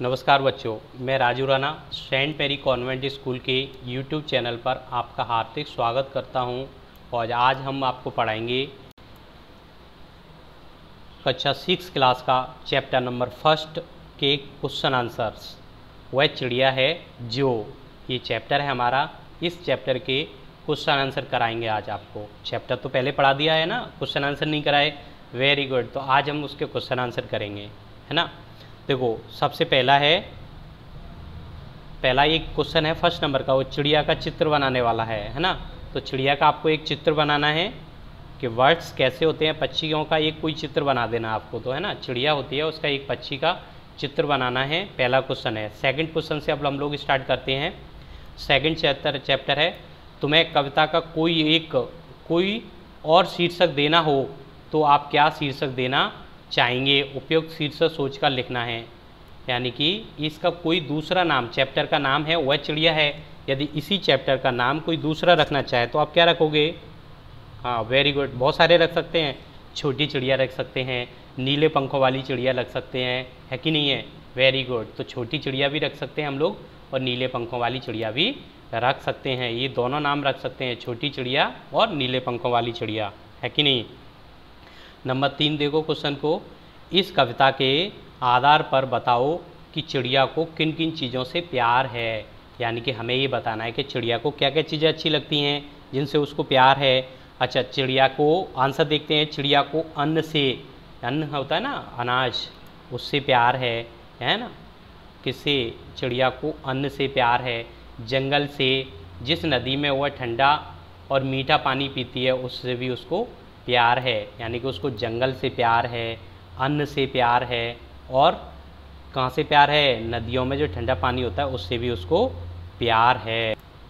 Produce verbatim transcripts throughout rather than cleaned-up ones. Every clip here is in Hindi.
नमस्कार बच्चों, मैं Raju Rana Saint Mary Convent School के यूट्यूब चैनल पर आपका हार्दिक स्वागत करता हूं। और आज हम आपको पढ़ाएंगे कक्षा सिक्स क्लास का चैप्टर नंबर फर्स्ट के क्वेश्चन आंसर्स। वह चिड़िया है जो, ये चैप्टर है हमारा। इस चैप्टर के क्वेश्चन आंसर कराएंगे आज आपको। चैप्टर तो पहले पढ़ा दिया है ना, क्वेश्चन आंसर नहीं कराए। वेरी गुड, तो आज हम उसके क्वेश्चन आंसर करेंगे, है ना। देखो, सबसे पहला है, पहला एक क्वेश्चन है फर्स्ट नंबर का, वो चिड़िया का चित्र बनाने वाला है है ना। तो चिड़िया का आपको एक चित्र बनाना है कि वर्ड्स कैसे होते हैं, पक्षियों का एक कोई चित्र बना देना आपको, तो है ना। चिड़िया होती है, उसका एक पक्षी का चित्र बनाना है, पहला क्वेश्चन है। सेकंड क्वेश्चन से अब हम लोग स्टार्ट करते हैं। सेकंड चैप्टर चैप्टर है, तुम्हें कविता का कोई एक कोई और शीर्षक देना हो तो आप क्या शीर्षक देना चाहेंगे। उपयुक्त शीर्षक सोचकर लिखना है, यानी कि इसका कोई दूसरा नाम, चैप्टर का नाम है वह चिड़िया है, यदि इसी चैप्टर का नाम कोई दूसरा रखना चाहे तो आप क्या रखोगे। हाँ, वेरी गुड, बहुत सारे रख सकते हैं। छोटी चिड़िया रख सकते हैं, नीले पंखों वाली चिड़िया रख सकते हैं, है कि नहीं है। वेरी गुड, तो छोटी चिड़िया भी रख सकते हैं हम लोग और नीले पंखों वाली चिड़िया भी रख सकते हैं। ये दोनों नाम रख सकते हैं, छोटी चिड़िया और नीले पंखों वाली चिड़िया, है कि नहीं। नंबर तीन देखो क्वेश्चन को, इस कविता के आधार पर बताओ कि चिड़िया को किन किन चीज़ों से प्यार है। यानी कि हमें ये बताना है कि चिड़िया को क्या क्या चीज़ें अच्छी लगती हैं जिनसे उसको प्यार है। अच्छा, चिड़िया को आंसर देखते हैं। चिड़िया को अन्न से, अन्न होता है ना अनाज, उससे प्यार है है ना। किससे? चिड़िया को अन्न से प्यार है। जंगल से, जिस नदी में वह ठंडा और मीठा पानी पीती है उससे भी उसको प्यार है, यानी कि उसको जंगल से प्यार है, अन्न से प्यार है। और कहाँ से प्यार है? नदियों में जो ठंडा पानी होता है उससे भी उसको प्यार है,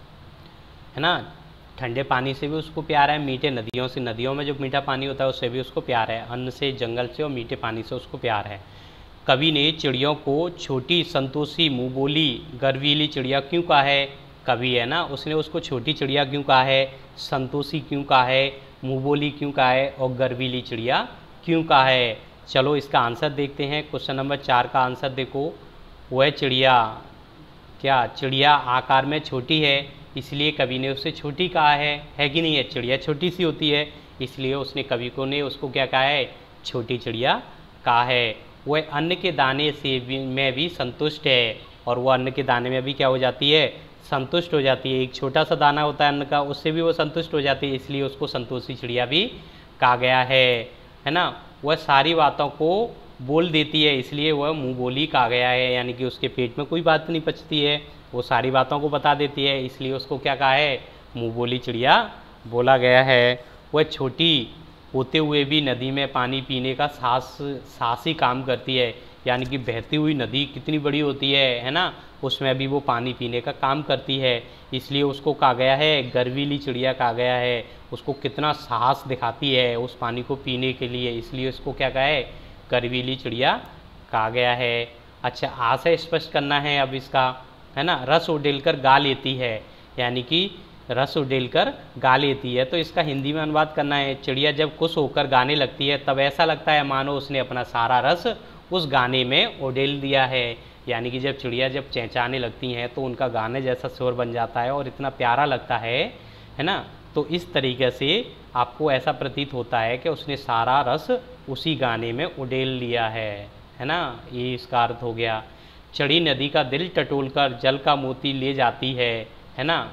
है ना। ठंडे पानी से भी उसको प्यार है, मीठे नदियों से, नदियों में जो मीठा पानी होता है उससे भी उसको प्यार है। अन्न से, जंगल से और मीठे पानी से उसको प्यार है। कवि ने चिड़ियों को छोटी, संतोषी, मुँह बोली, गर्वीली चिड़िया क्यों कहा है। कवि है ना, उसने उसको छोटी चिड़िया क्यों कहा है, संतोषी क्यों कहा है, मुँह बोली क्यों कहा है और गर्वीली चिड़िया क्यों कहा है। चलो इसका आंसर देखते हैं। क्वेश्चन नंबर चार का आंसर देखो, वह चिड़िया, क्या चिड़िया आकार में छोटी है इसलिए कवि ने उसे छोटी कहा है, है कि नहीं है। चिड़िया छोटी सी होती है इसलिए उसने कवि को ने उसको क्या कहा है, छोटी चिड़िया कहा है। वह अन्न के दाने से भी में भी संतुष्ट है, और वह अन्न के दाने में भी क्या हो जाती है, संतुष्ट हो जाती है। एक छोटा सा दाना होता है अन्न का, उससे भी वो संतुष्ट हो जाती है, इसलिए उसको संतोषी चिड़िया भी कहा गया है, है ना। वह सारी बातों को बोल देती है इसलिए वह मुँह बोली कहा गया है, यानी कि उसके पेट में कोई बात नहीं पचती है, वो सारी बातों को बता देती है, इसलिए उसको क्या कहा है, मुँह बोली चिड़िया बोला गया है। वह छोटी होते हुए भी नदी में पानी पीने का साहस साहसी काम करती है, यानी कि बहती हुई नदी कितनी बड़ी होती है है ना, उसमें भी वो पानी पीने का काम करती है, इसलिए उसको कहा गया है गर्वीली चिड़िया कहा गया है। उसको कितना साहस दिखाती है उस पानी को पीने के लिए, इसलिए उसको क्या कहा है, गर्वीली चिड़िया कहा गया है। अच्छा, आशय स्पष्ट करना है अब इसका, है ना। रस उडेलकर गा लेती है, यानी कि रस उडेलकर गा लेती है, तो इसका हिंदी में अनुवाद करना है। चिड़िया जब खुश होकर गाने लगती है तब ऐसा लगता है मानो उसने अपना सारा रस उस गाने में उडेल दिया है, यानी कि जब चिड़िया जब चहचहाने लगती हैं तो उनका गाने जैसा शोर बन जाता है और इतना प्यारा लगता है, है ना। तो इस तरीके से आपको ऐसा प्रतीत होता है कि उसने सारा रस उसी गाने में उडेल लिया है, है ना। ये इसका अर्थ हो गया। चढ़ी नदी का दिल टटोलकर जल का मोती ले जाती है, है ना।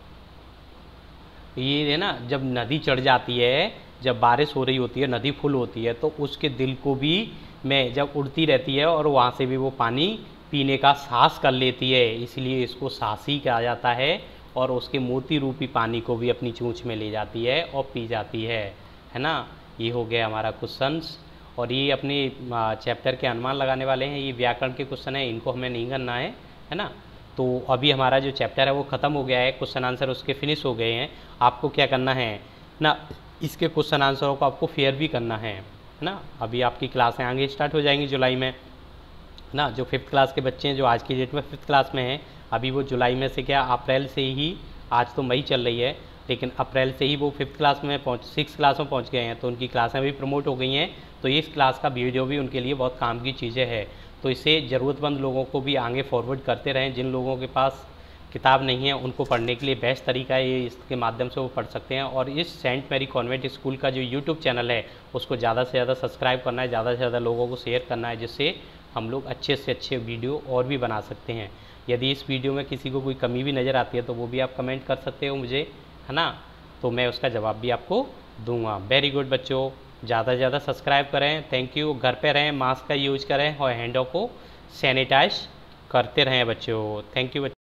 ये है ना, जब नदी चढ़ जाती है, जब बारिश हो रही होती है, नदी फुल होती है, तो उसके दिल को भी में जब उड़ती रहती है और वहाँ से भी वो पानी पीने का साहस कर लेती है, इसलिए इसको साहसी कहा जाता है। और उसके मोती रूपी पानी को भी अपनी चूंच में ले जाती है और पी जाती है, है ना। ये हो गया हमारा क्वेश्चंस। और ये अपने चैप्टर के अनुमान लगाने वाले हैं, ये व्याकरण के क्वेश्चन है, इनको हमें नहीं करना है, है ना। तो अभी हमारा जो चैप्टर है वो ख़त्म हो गया है, क्वेश्चन आंसर उसके फिनिश हो गए हैं। आपको क्या करना है ना, इसके क्वेश्चन आंसरों को आपको फेयर भी करना है, है ना। अभी आपकी क्लासें आगे स्टार्ट हो जाएंगी जुलाई में ना। जो फिफ्थ क्लास के बच्चे हैं, जो आज की डेट में फिफ्थ क्लास में हैं, अभी वो जुलाई में से क्या अप्रैल से ही, आज तो मई चल रही है, लेकिन अप्रैल से ही वो फिफ्थ क्लास में पहुँच सिक्स क्लास में पहुँच गए हैं, तो उनकी क्लासें भी प्रमोट हो गई हैं। तो इस क्लास का वीडियो भी उनके लिए बहुत काम की चीज़ें है। तो इसे ज़रूरतमंद लोगों को भी आगे फॉरवर्ड करते रहें। जिन लोगों के पास किताब नहीं है उनको पढ़ने के लिए बेस्ट तरीका है ये, इसके माध्यम से वो पढ़ सकते हैं। और इस सेंट मैरी कॉन्वेंट स्कूल का जो यूट्यूब चैनल है उसको ज़्यादा से ज़्यादा सब्सक्राइब करना है, ज़्यादा से ज़्यादा लोगों को शेयर करना है, जिससे हम लोग अच्छे से अच्छे वीडियो और भी बना सकते हैं। यदि इस वीडियो में किसी को कोई कमी भी नज़र आती है तो वो भी आप कमेंट कर सकते हो मुझे, है ना, तो मैं उसका जवाब भी आपको दूंगा। वेरी गुड बच्चों, ज़्यादा से ज़्यादा सब्सक्राइब करें। Thank you. घर पे रहें, मास्क का यूज करें और हैंडों को सैनिटाइज करते रहें बच्चों। थैंक यू बच्चों।